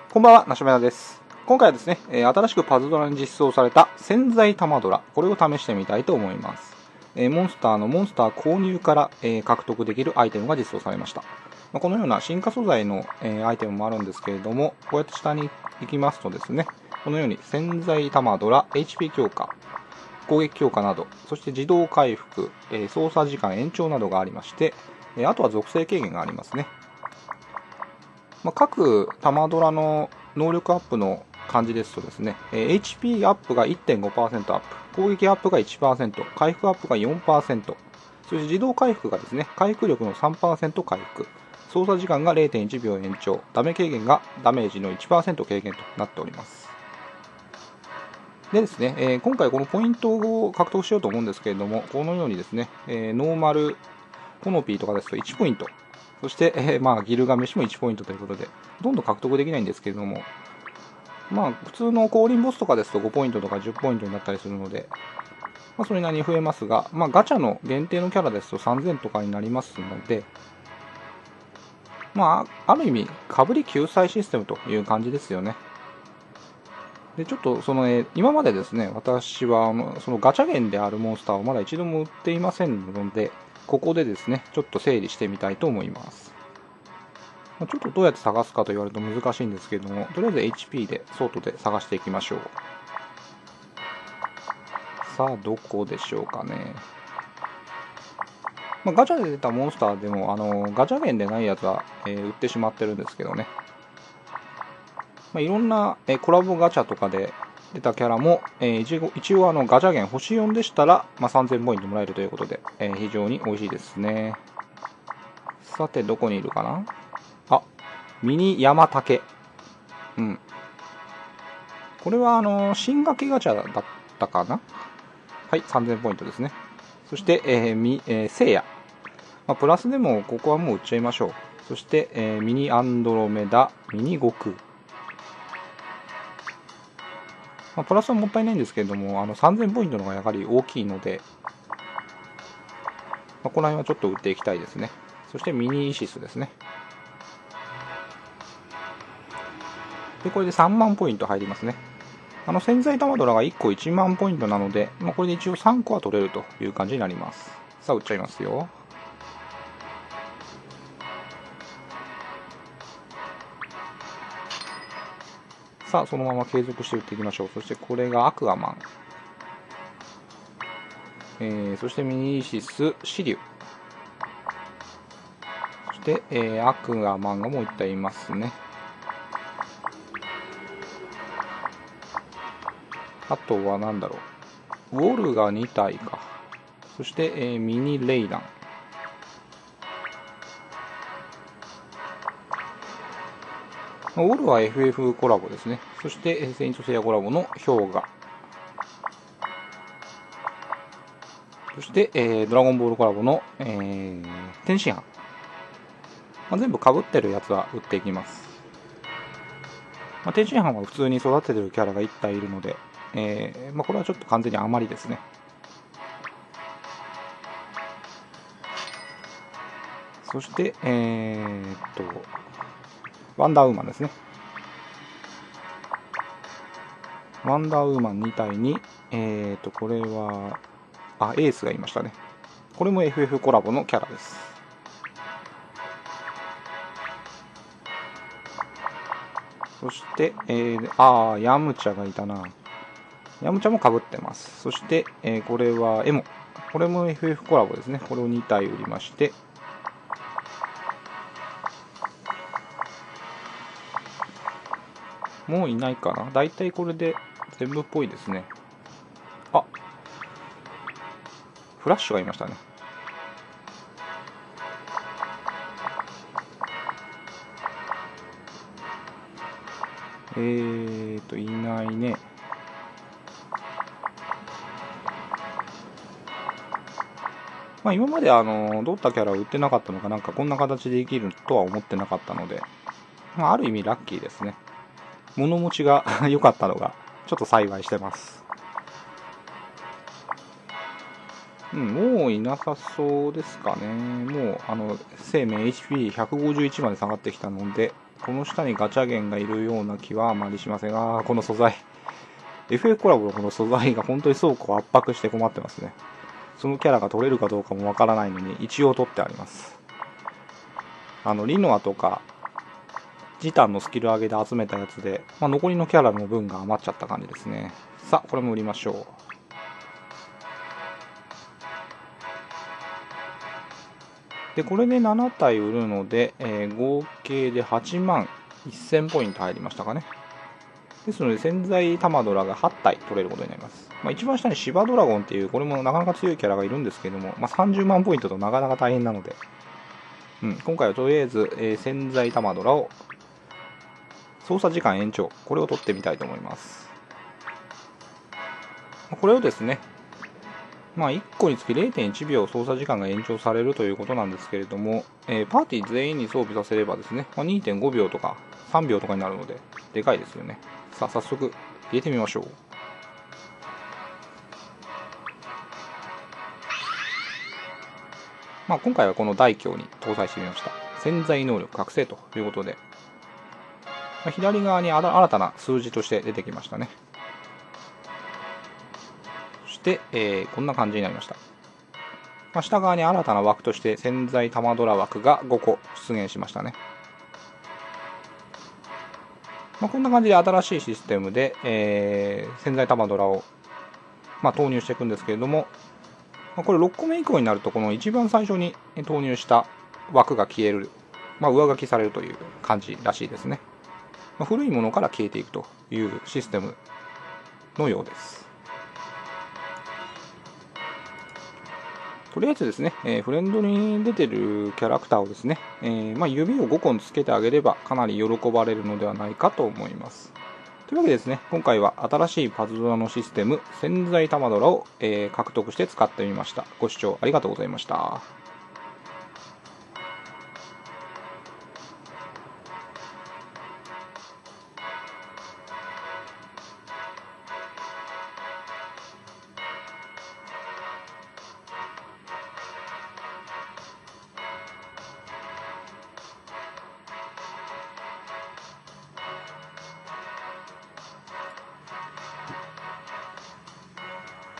こんばんは、なしめなです。今回はですね、新しくパズドラに実装された潜在玉ドラ、これを試してみたいと思います。モンスター購入から、獲得できるアイテムが実装されました。このような進化素材の、アイテムもあるんですけれども、こうやって下に行きますとですね、このように潜在玉ドラ、HP 強化、攻撃強化など、そして自動回復、操作時間延長などがありまして、あとは属性軽減がありますね。各玉ドラの能力アップの感じですとですね、HP アップが 1.5% アップ、攻撃アップが 1%、回復アップが 4%、そして自動回復がですね、回復力の 3% 回復、操作時間が 0.1 秒延長、ダメ軽減がダメージの 1% 軽減となっております。でですね、今回このポイントを獲得しようと思うんですけれども、このようにですね、ノーマル、コノピーとかですと1ポイント、そして、ギルガメシも1ポイントということで、ほとんど獲得できないんですけれども、普通の降臨ボスとかですと5ポイントとか10ポイントになったりするので、それなりに増えますが、ガチャの限定のキャラですと3000とかになりますので、ある意味、かぶり救済システムという感じですよね。でちょっと今までですね、私はそのガチャ源であるモンスターをまだ一度も売っていませんので、ここでですね、ちょっと整理してみたいと思います。ちょっとどうやって探すかと言われると難しいんですけれども、とりあえず HP で、ソートで探していきましょう。さあ、どこでしょうかね。ガチャで出たモンスターでも、ガチャ源でないやつは、売ってしまってるんですけどね。いろんな、コラボガチャとかで出たキャラも、一応ガチャ源星4でしたら、3000ポイントもらえるということで、非常に美味しいですね。さて、どこにいるかな。あ、ミニ山竹。うん。これは新掛けガチャだったかな。はい、3000ポイントですね。そして、聖夜。プラスでもここはもう売っちゃいましょう。そして、ミニアンドロメダ、ミニ悟空。プラスはもったいないんですけれども、3000ポイントの方がやはり大きいので、この辺はちょっと売っていきたいですね。そしてミニイシスですね。で、これで3万ポイント入りますね。潜在玉ドラが1個1万ポイントなので、これで一応3個は取れるという感じになります。さあ、売っちゃいますよ。さあ、そのまま継続して売っていきましょう。そしてこれがアクアマン。そしてミニイシス、シリュウ。そして、アクアマンがもう1体いますね。あとは何だろう。ウォルが2体か。そして、ミニレイラン。ウォルは FF コラボですね。そして、セイントセイヤコラボの氷河。そして、ドラゴンボールコラボの、天津飯。全部被ってるやつは売っていきます。天津飯は普通に育ててるキャラが1体いるので、これはちょっと完全に余りですね。そして、ワンダーウーマンですね。ワンダーウーマン2体に、これは、エースがいましたね。これも FF コラボのキャラです。そして、ヤムチャがいたな。ヤムチャも被ってます。そして、これはエモ。これも FF コラボですね。これを2体売りまして、もういないかな。だいたいこれで全部っぽいですね。あ、フラッシュがいましたね。いないね。今までどうったキャラを売ってなかったのか、なんかこんな形でできるとは思ってなかったので、ある意味ラッキーですね。物持ちが良かったのが、ちょっと幸いしてます。もういなさそうですかね。もう、生命 HP151 まで下がってきたので、 この下にガチャゲンがいるような気はあまりしませんが、この素材。FA コラボのこの素材が本当に倉庫を圧迫して困ってますね。そのキャラが取れるかどうかもわからないのに、一応取ってあります。リノアとか、ジタンのスキル上げで集めたやつで、残りのキャラの分が余っちゃった感じですね。さあ、これも売りましょう。で、これで7体売るので、合計で8万1000ポイント入りましたかね。ですので、潜在玉ドラが8体取れることになります。一番下にシバドラゴンっていう、これもなかなか強いキャラがいるんですけども、30万ポイントとなかなか大変なので、今回はとりあえず、潜在玉ドラを、操作時間延長、これを取ってみたいと思います。これをですね、1個につき 0.1 秒操作時間が延長されるということなんですけれども、パーティー全員に装備させればですね、2.5 秒とか3秒とかになるので、でかいですよね。さあ、早速入れてみましょう。今回はこの大凶に搭載してみました。潜在能力覚醒ということで、左側に新たな数字として出てきましたね。そして、こんな感じになりました。下側に新たな枠として潜在玉ドラ枠が5個出現しましたね。こんな感じで新しいシステムで、潜在玉ドラを、投入していくんですけれども、これ6個目以降になると、この一番最初に投入した枠が消える、上書きされるという感じらしいですね。古いものから消えていくというシステムのようです。とりあえずですね、フレンドに出てるキャラクターをですね、指を5本つけてあげればかなり喜ばれるのではないかと思います。というわけでですね、今回は新しいパズドラのシステム、潜在玉ドラを、獲得して使ってみました。ご視聴ありがとうございました。